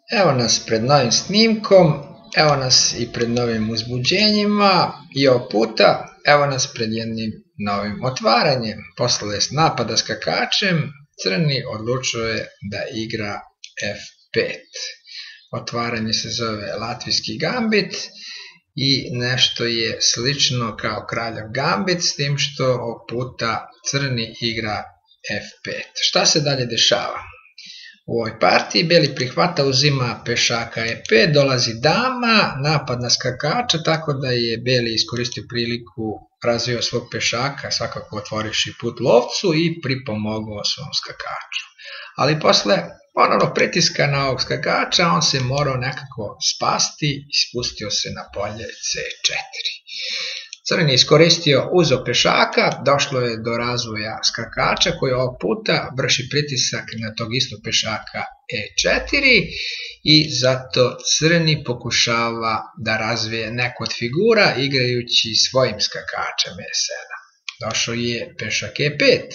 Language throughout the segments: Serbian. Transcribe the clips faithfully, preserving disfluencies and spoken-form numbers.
Evo nas pred novim snimkom, evo nas i pred novim uzbuđenjima i ovog puta evo nas pred jednim novim otvaranjem. Posle napada skakačem, crni odlučuje da igra F pet. Otvaranje se zove Latvijski gambit i nešto je slično kao kraljev gambit, s tim što ovog puta crni igra F pet. Šta se dalje dešava? U ovoj partiji beli prihvata, uzima pešaka E pet, dolazi dama, napad na skakača, tako da je beli iskoristio priliku, razvio svog pešaka, svakako otvorivši put lovcu i pripomogao svom skakaču. Ali posle ponovno pritiska na ovog skakača, on se morao nekako spasti i spustio se na polje C četiri. Crni je iskoristio, uzeo pešaka, došlo je do razvoja skakača koji ovog puta vrši pritisak na tog istog pešaka E četiri i zato crni pokušava da razvije neku od figura igrajući svojim skakačem E sedam. Došao je pešak E pet,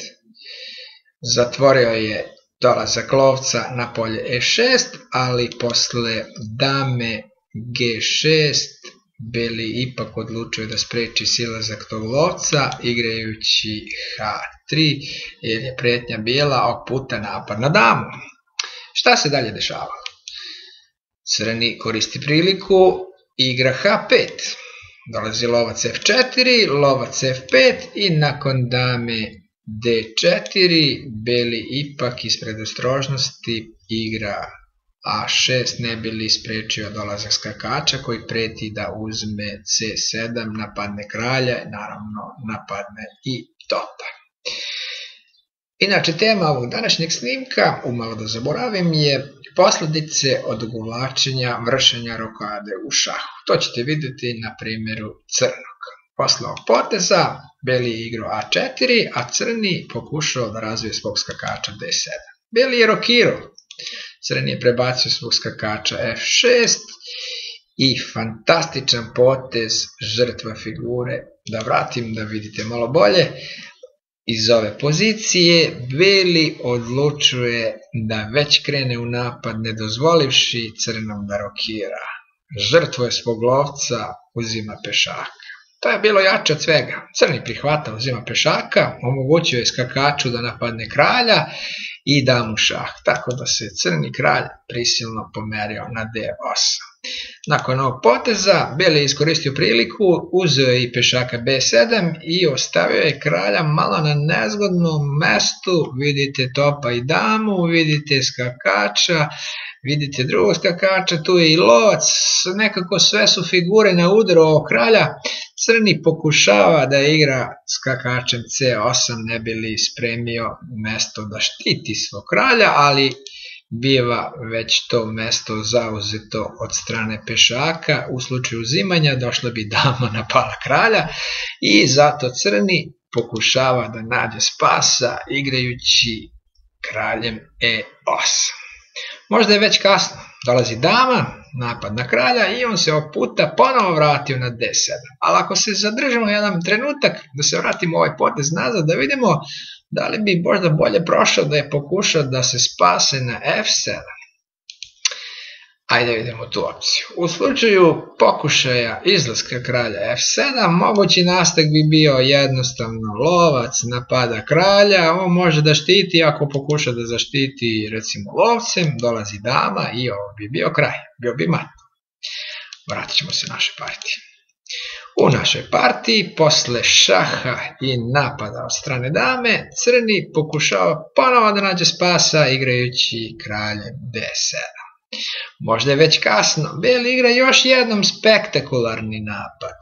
zatvorio je dolazak lovca na polje E šest, ali posle dame G šest beli ipak odlučuje da spreči silazak tog lovca igrajući H tri, jer je pretnja bila ovog puta napad na damu. Šta se dalje dešava? Crni koristi priliku, igra H pet. Dolazi lovac F četiri, lovac F pet i nakon dame D četiri beli ipak iz predostrožnosti igra A šest, ne bi li sprečio dolazak skakača koji preti da uzme C sedam, napadne kralja i naravno napadne i topa. Inače, tema ovog današnjeg snimka, umalo da zaboravim, je posledice odugovlačenja vršenja rokade u šahu. To ćete vidjeti na primjeru crnog. Posle ovog poteza, beli je igrao A četiri, a crni pokušao da razvije svog skakača D sedam. Beli je rokirao. Crni je prebacio svog skakača F šest i fantastičan potez, žrtva figure. Da vratim da vidite malo bolje. Iz ove pozicije beli odlučuje da već krene u napad, ne dozvolivši crnom da rokira. Žrtvuje svog lovca, uzima pešaka. To je bilo jače od svega. Crni prihvata, uzima pešaka, omogućio je skakaču da napadne kralja i da mu šah, tako da se crni kralj prisilno pomerio na D osam. Nakon ovog poteza, beli je iskoristio priliku, uzeo je i pešaka B sedam i ostavio je kralja malo na nezgodnom mestu. Vidite topa i damu, vidite skakača, vidite drugog skakača, tu je i lovac, nekako sve su figure na udaru ovog kralja. Crni pokušava da igra skakačem C osam, ne bi li spremio mesto da štiti svog kralja, ali biva već to mesto zauzeto od strane pešaka. U slučaju uzimanja došla bi dama na pala kralja i zato crni pokušava da nađe spasa igrajući kraljem E osam. Možda je već kasno, dolazi dama, napad na kralja i on se ovog puta ponovo vratio na D sedam. Ali ako se zadržimo jedan trenutak, da se vratimo ovaj potez nazad, da vidimo da li bi možda bolje prošao da je pokušao da se spase na F sedam. Ajde vidimo tu opciju. U slučaju pokušaja izlaska kralja F sedam, mogući nastavak bi bio jednostavno lovac napada kralja, on može da štiti ako pokuša da zaštiti recimo lovcem, dolazi dama i ovo bi bio kraj, bio bi mat. Vratit ćemo se našoj partiji. U našoj partiji, posle šaha i napada od strane dame, crni pokušava ponovo da nađe spasa igrajući kraljem D sedam. Možda je već kasno, beli igra još jednom spektakularni napad.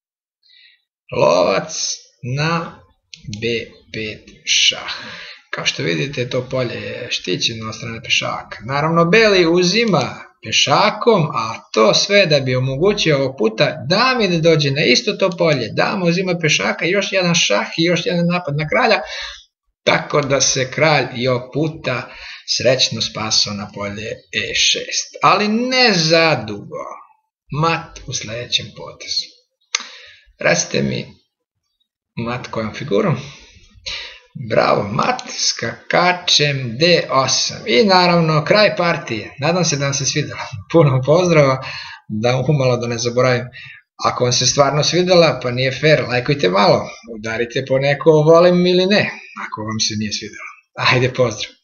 Lovac na B pet šah. Kao što vidite, to polje je štićeno od strane pešaka. Naravno, beli uzima pešakom, a to sve da bi omogućio ovog puta dami da dođe na isto to polje. Dama uzima pešaka, još jedan šah i još jedan napad na kralja, tako da se kralj i ovog puta srećno spasao na polje E šest. Ali ne zadugo. Mat u sljedećem potezu. Recite mi mat kojom figurom? Bravo, mat, skakačem D osam. I naravno, kraj partije. Nadam se da vam se svidjela. Puno pozdrava, da umalo da ne zaboravim. Ako vam se stvarno svidjela, pa nije fair, lajkujte malo, udarite po neko volim ili ne, ako vam se nije svidjela. Ajde, pozdrav.